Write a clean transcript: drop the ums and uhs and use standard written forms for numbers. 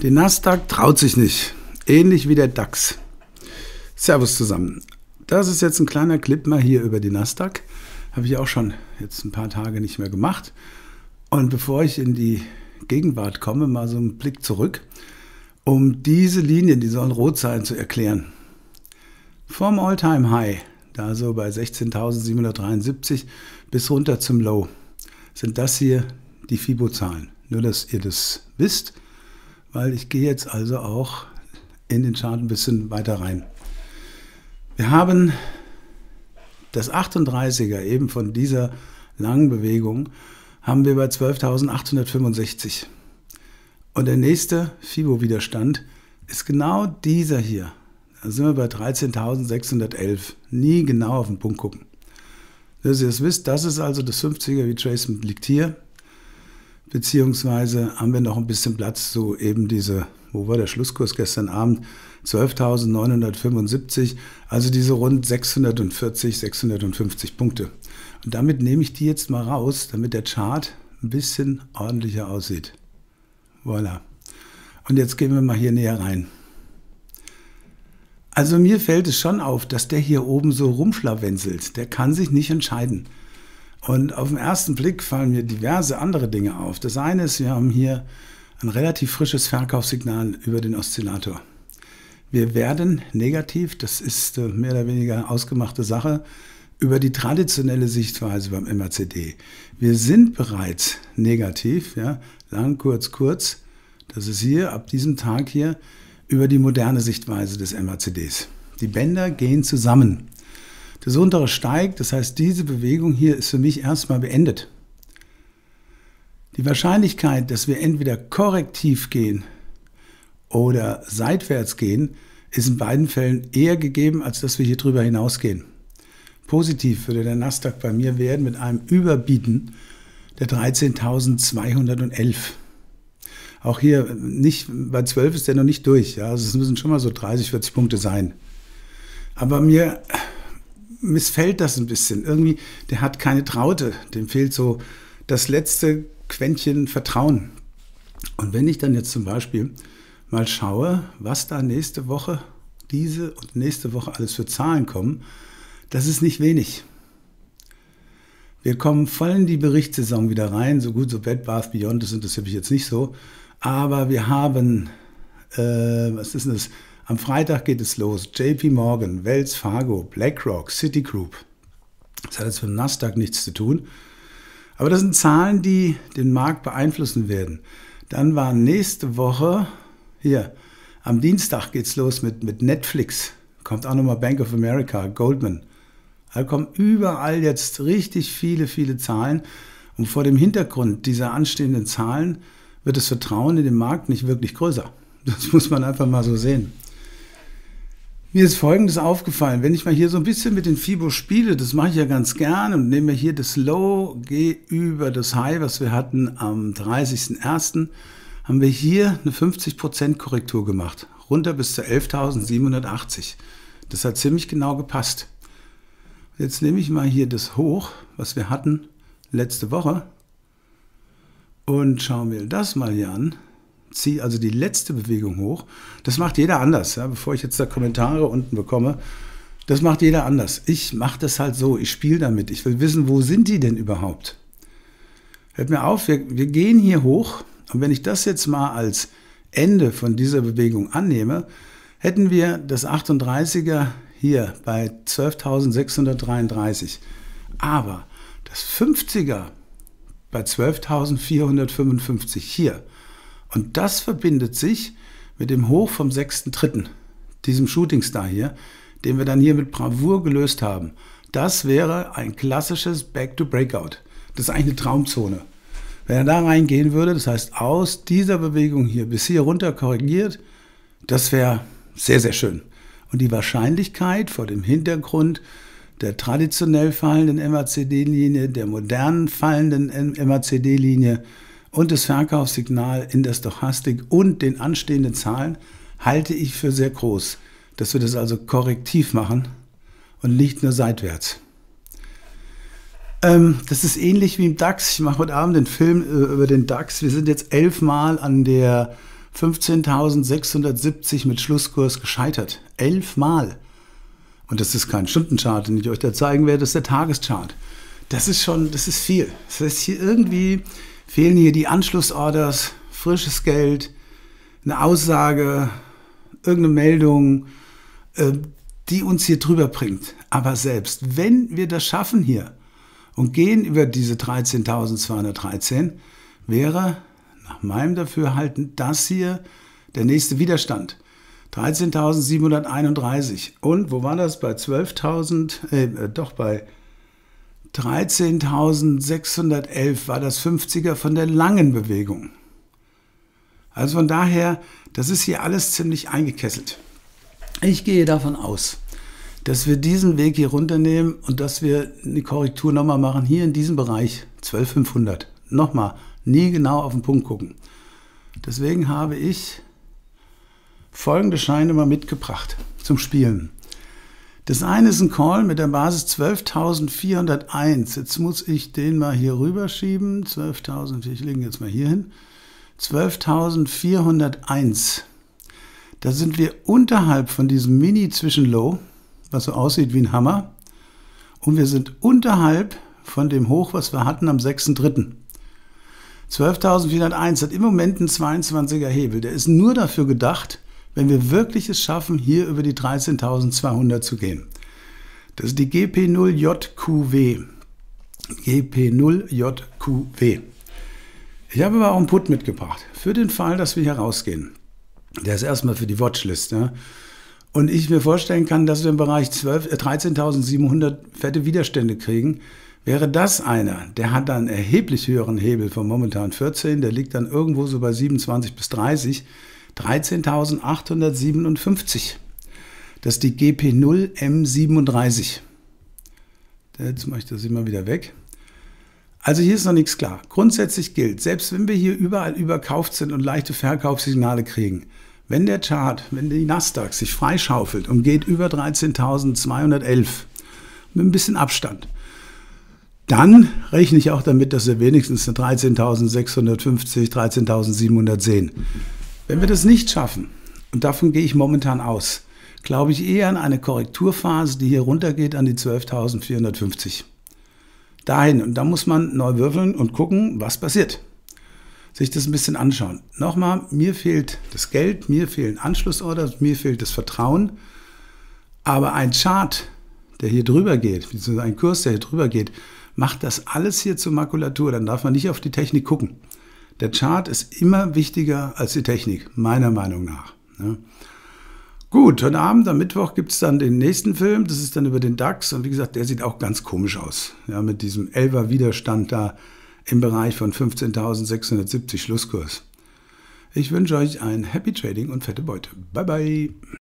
Die Nasdaq traut sich nicht, ähnlich wie der DAX. Servus zusammen. Das ist jetzt ein kleiner Clip mal hier über die Nasdaq. Habe ich auch schon jetzt ein paar Tage nicht mehr gemacht. Und bevor ich in die Gegenwart komme, mal so einen Blick zurück, um diese Linien, die sollen rot sein, zu erklären. Vom All-Time-High, da so bei 16.773 bis runter zum Low, sind das hier die FIBO-Zahlen. Nur, dass ihr das wisst, weil ich gehe jetzt also auch in den Chart ein bisschen weiter rein. Wir haben das 38er eben von dieser langen Bewegung haben wir bei 12.865. Und der nächste FIBO-Widerstand ist genau dieser hier. Da sind wir bei 13.611. Nie genau auf den Punkt gucken. Dass ihr es wisst, das ist also das 50er Retracement liegt hier. Beziehungsweise haben wir noch ein bisschen Platz, so eben diese, wo war der Schlusskurs gestern Abend? 12.975, also diese rund 640, 650 Punkte. Und damit nehme ich die jetzt mal raus, damit der Chart ein bisschen ordentlicher aussieht. Voilà. Und jetzt gehen wir mal hier näher rein. Also mir fällt es schon auf, dass der hier oben so rumschlawenzelt. Der kann sich nicht entscheiden. Und auf den ersten Blick fallen mir diverse andere Dinge auf. Das eine ist, wir haben hier ein relativ frisches Verkaufssignal über den Oszillator. Wir werden negativ, das ist mehr oder weniger ausgemachte Sache, über die traditionelle Sichtweise beim MACD. Wir sind bereits negativ, ja, lang, kurz, kurz. Das ist hier, ab diesem Tag hier, über die moderne Sichtweise des MACDs. Die Bänder gehen zusammen. Das untere steigt, das heißt, diese Bewegung hier ist für mich erstmal beendet. Die Wahrscheinlichkeit, dass wir entweder korrektiv gehen oder seitwärts gehen, ist in beiden Fällen eher gegeben, als dass wir hier drüber hinausgehen. Positiv würde der Nasdaq bei mir werden mit einem Überbieten der 13.211. Auch hier nicht, bei 12 ist der noch nicht durch. Ja, also es müssen schon mal so 30, 40 Punkte sein. Aber mir missfällt das ein bisschen. Irgendwie, der hat keine Traute. Dem fehlt so das letzte Quäntchen Vertrauen. Und wenn ich dann jetzt zum Beispiel mal schaue, was da nächste Woche, diese und nächste Woche alles für Zahlen kommen, das ist nicht wenig. Wir kommen voll in die Berichtssaison wieder rein. So gut, so Bed Bath Beyond, das interessiert mich jetzt nicht so. Aber wir haben, was ist denn das? Am Freitag geht es los. JP Morgan, Wells Fargo, BlackRock, Citigroup. Das hat jetzt mit dem Nasdaq nichts zu tun. Aber das sind Zahlen, die den Markt beeinflussen werden. Dann war nächste Woche, hier, am Dienstag geht es los mit Netflix. Kommt auch nochmal Bank of America, Goldman. Da kommen überall jetzt richtig viele, viele Zahlen. Und vor dem Hintergrund dieser anstehenden Zahlen wird das Vertrauen in den Markt nicht wirklich größer. Das muss man einfach mal so sehen. Mir ist Folgendes aufgefallen, wenn ich mal hier so ein bisschen mit den FIBO spiele, das mache ich ja ganz gern und nehme hier das Low, gehe über das High, was wir hatten am 30.01., haben wir hier eine 50% Korrektur gemacht, runter bis zu 11.780. Das hat ziemlich genau gepasst. Jetzt nehme ich mal hier das Hoch, was wir hatten letzte Woche und schaue mir das mal hier an. Ziehe also die letzte Bewegung hoch. Das macht jeder anders, ja, bevor ich jetzt da Kommentare unten bekomme. Das macht jeder anders. Ich mache das halt so, ich spiele damit. Ich will wissen, wo sind die denn überhaupt? Hört mir auf, wir gehen hier hoch. Und wenn ich das jetzt mal als Ende von dieser Bewegung annehme, hätten wir das 38er hier bei 12.633. Aber das 50er bei 12.455 hier. Und das verbindet sich mit dem Hoch vom 6.3., diesem Shooting Star hier, den wir dann hier mit Bravour gelöst haben. Das wäre ein klassisches Back-to-Breakout. Das ist eigentlich eine Traumzone. Wenn er da reingehen würde, das heißt aus dieser Bewegung hier bis hier runter korrigiert, das wäre sehr, sehr schön. Und die Wahrscheinlichkeit vor dem Hintergrund der traditionell fallenden MACD-Linie, der modernen fallenden MACD-Linie, und das Verkaufssignal in der Stochastik und den anstehenden Zahlen halte ich für sehr groß, dass wir das also korrektiv machen und nicht nur seitwärts. Das ist ähnlich wie im DAX. Ich mache heute Abend den Film über den DAX. Wir sind jetzt 11 Mal an der 15.670 mit Schlusskurs gescheitert. 11 Mal. Und das ist kein Stundenchart, den ich euch da zeigen werde, das ist der Tageschart. Das ist viel. Das heißt, hier irgendwie fehlen hier die Anschlussorders, frisches Geld, eine Aussage, irgendeine Meldung, die uns hier drüber bringt. Aber selbst wenn wir das schaffen hier und gehen über diese 13.213, wäre nach meinem Dafürhalten das hier der nächste Widerstand. 13.731. Und wo war das? Bei 13.611 war das 50er von der langen Bewegung. Also von daher, das ist hier alles ziemlich eingekesselt. Ich gehe davon aus, dass wir diesen Weg hier runternehmen und dass wir eine Korrektur nochmal machen, hier in diesem Bereich, 12.500. Nochmal, nie genau auf den Punkt gucken. Deswegen habe ich folgende Scheine mal mitgebracht zum Spielen. Das eine ist ein Call mit der Basis 12.401. Jetzt muss ich den mal hier rüber schieben. 12.000, ich lege ihn jetzt mal hier hin. 12.401. Da sind wir unterhalb von diesem Mini-Zwischenlow, was so aussieht wie ein Hammer. Und wir sind unterhalb von dem Hoch, was wir hatten am 6.3. 12.401 hat im Moment einen 22er Hebel. Der ist nur dafür gedacht, wenn wir wirklich es schaffen, hier über die 13.200 zu gehen. Das ist die GP0JQW. GP0JQW. Ich habe aber auch einen Put mitgebracht, für den Fall, dass wir hier rausgehen. Der ist erstmal für die Watchlist. Ja? Und ich mir vorstellen kann, dass wir im Bereich 13.700 fette Widerstände kriegen. Wäre das einer, der hat dann einen erheblich höheren Hebel von momentan 14, der liegt dann irgendwo so bei 27 bis 30, 13.857. Das ist die GP0M37. Jetzt mache ich das immer wieder weg. Also hier ist noch nichts klar. Grundsätzlich gilt, selbst wenn wir hier überall überkauft sind und leichte Verkaufssignale kriegen, wenn der Chart, wenn die Nasdaq sich freischaufelt und geht über 13.211 mit ein bisschen Abstand, dann rechne ich auch damit, dass wir wenigstens eine 13.650, 13.700 sehen. Wenn wir das nicht schaffen, und davon gehe ich momentan aus, glaube ich eher an eine Korrekturphase, die hier runtergeht an die 12.450. Dahin, und da muss man neu würfeln und gucken, was passiert. Sich das ein bisschen anschauen. Nochmal, mir fehlt das Geld, mir fehlen Anschlussorders, mir fehlt das Vertrauen. Aber ein Chart, der hier drüber geht, beziehungsweise ein Kurs, der hier drüber geht, macht das alles hier zur Makulatur. Dann darf man nicht auf die Technik gucken. Der Chart ist immer wichtiger als die Technik, meiner Meinung nach. Ja. Gut, heute Abend, am Mittwoch, gibt es dann den nächsten Film. Das ist dann über den DAX. Und wie gesagt, der sieht auch ganz komisch aus. Ja, mit diesem 11er Widerstand da im Bereich von 15.670 Schlusskurs. Ich wünsche euch ein Happy Trading und fette Beute. Bye, bye.